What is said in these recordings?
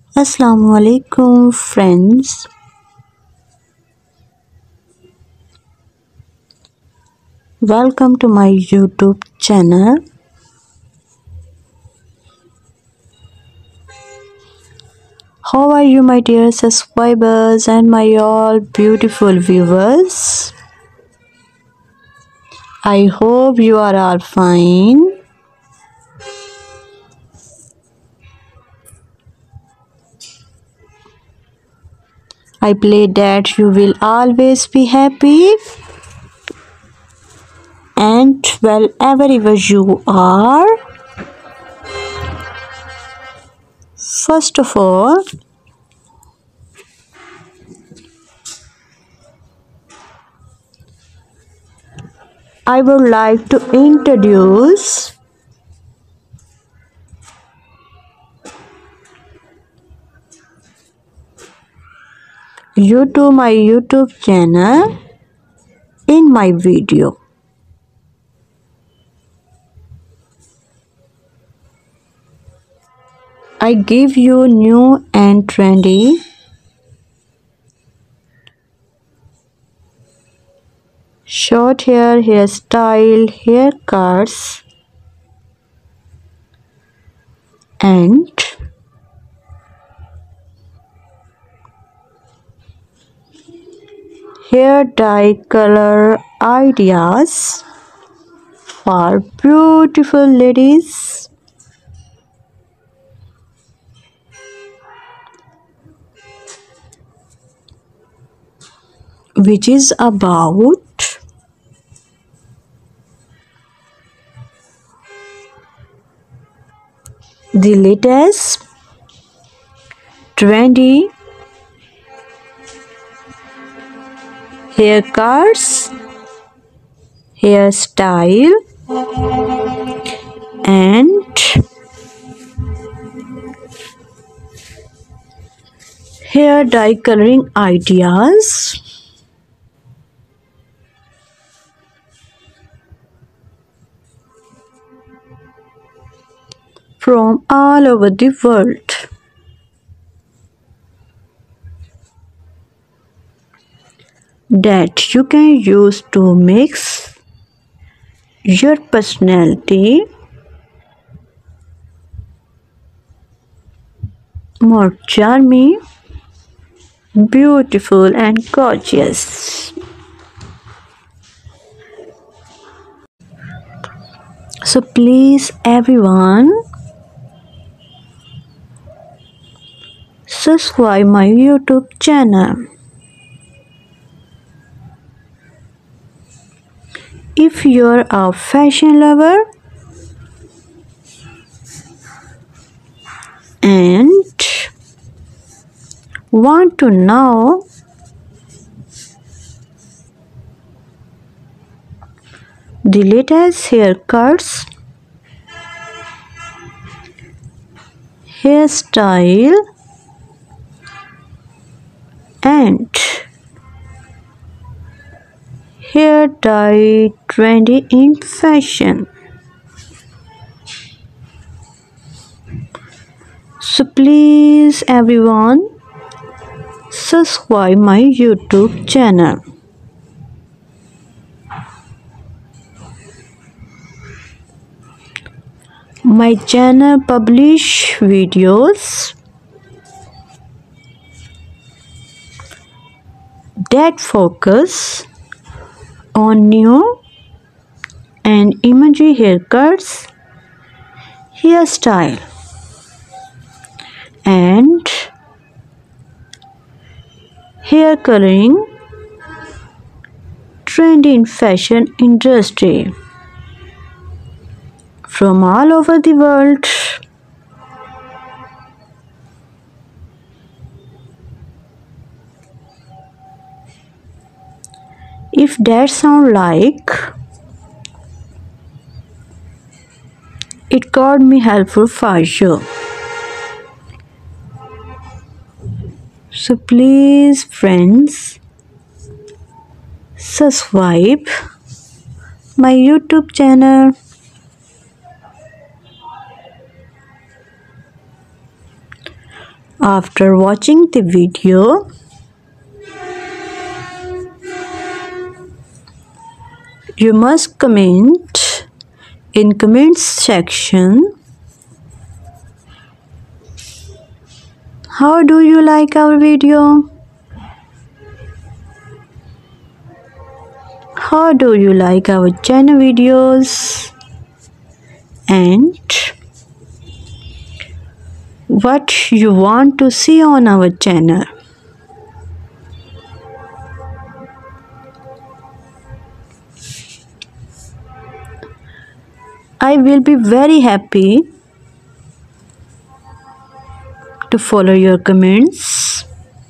Assalamualaikum friends. Welcome to my YouTube channel. How are you, my dear subscribers and my all beautiful viewers? I hope you are all fine. I pray that you will always be happy and wherever you are. First of all, I would like to introduce you to my YouTube channel in my video. I give you new and trendy short hair, hairstyle, haircuts and hair dye color ideas for beautiful ladies. Which is about the latest trendy haircuts, hairstyle and hair dye coloring ideas from all over the world. That you can use to mix your personality more charming, beautiful and gorgeous. So please everyone subscribe my YouTube channel. If you're a fashion lover and want to know the latest haircuts, hairstyle and hair dye trendy in fashion, so please everyone subscribe my YouTube channel. My channel publish videos that focus on new and emerging haircuts, hairstyle and hair coloring trend in fashion industry from all over the world. If that sound like it could be helpful for you, so please friends subscribe my YouTube channel. After watching the video, you must comment in comments section how do you like our video? How do you like our channel videos? And what you want to see on our channel? I will be very happy to follow your comments.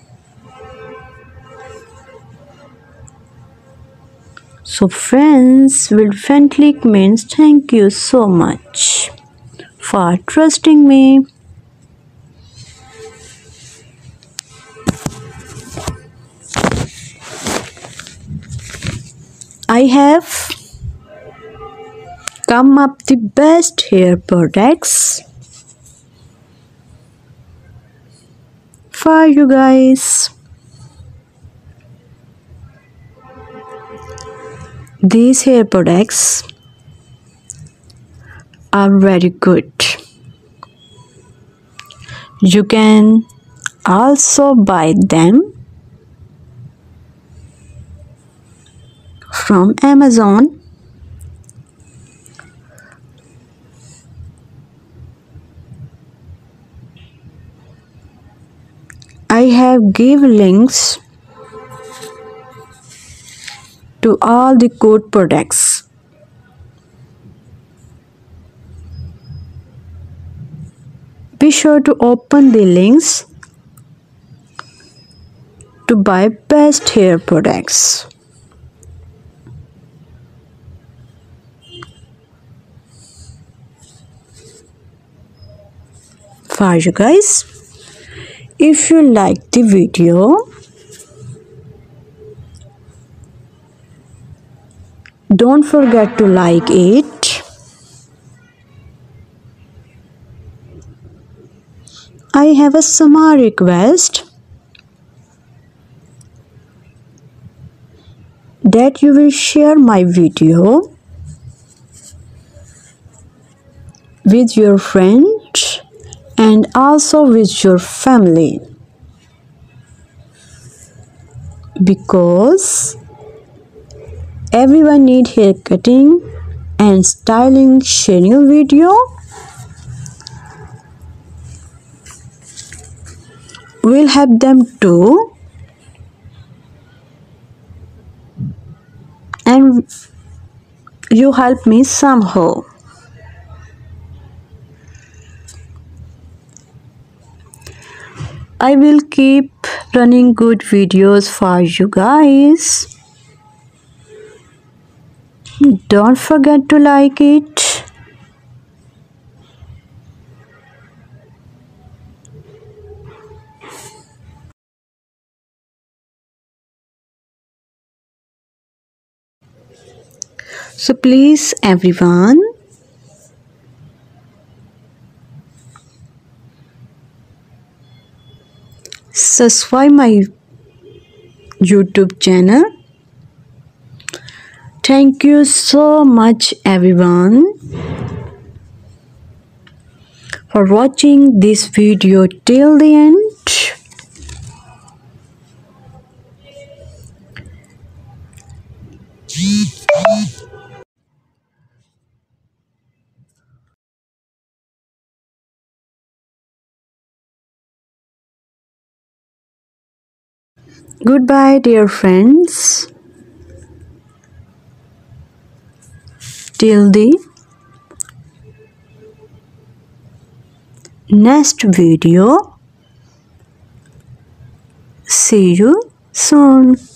So friends, will friendly comments, thank you so much for trusting me. I have come up the best hair products for you guys. These hair products are very good. You can also buy them from Amazon. I have give links to all the good products. Be sure to open the links to buy best hair products. For you guys, if you like the video, don't forget to like it. I have a small request that you will share my video with your friends and also with your family, because everyone need hair cutting and styling. Sharing a video will help them too, and you help me somehow. I will keep running good videos for you guys. Don't forget to like it. So please everyone, subscribe my YouTube channel. Thank you so much everyone for watching this video till the end. Goodbye dear friends. Till the next video. See you soon.